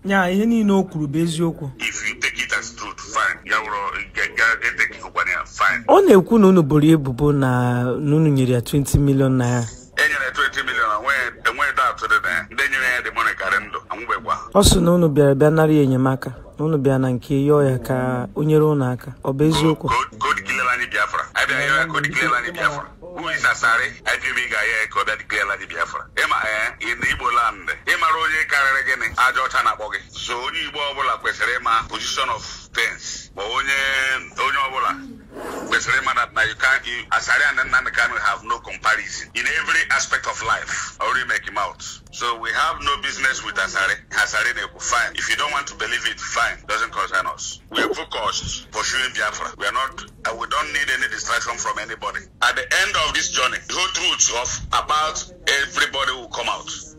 Yeah, ihe niile o kwuru bụ eziokwu. If you take it as truth, fine. Fine. Ọ na-ekwu na unu boro ebubo na unu nyere ya 20 million naira. Enyere 20 million enwe doubt dị ndị nyere ya the money karị ndụ anwụbekwa. Ọ sị na unu bịa nara ya enyemaka na unu bịa na nke yọọ ya ka o nyere unu aka. Ọ bụ eziokwu? Code Kilelani Biafra. Abịa ya Code Kilelani Biafra. Who is Asari? IPB ga-ya ka ọ bịa Kilelani Biafra. Ịma in Igbo land. Ịmara onye karịrị gịnị aja ọcha na-akpọ gị. So onye Igbo ọbụla kwesịrị ịma position of things. Ma onye ọbụla kwesịrị ịma that na Asari and Nnamdi Kanu have no comparison in every aspect of life. I already make him out. So we have no business with Asari. Asari fine. If you don't want to believe it, fine. Doesn't concern us. We are focused pursuing Biafra. We don't need any distraction from anybody. At the end of this journey, the whole truth about everybody will come out.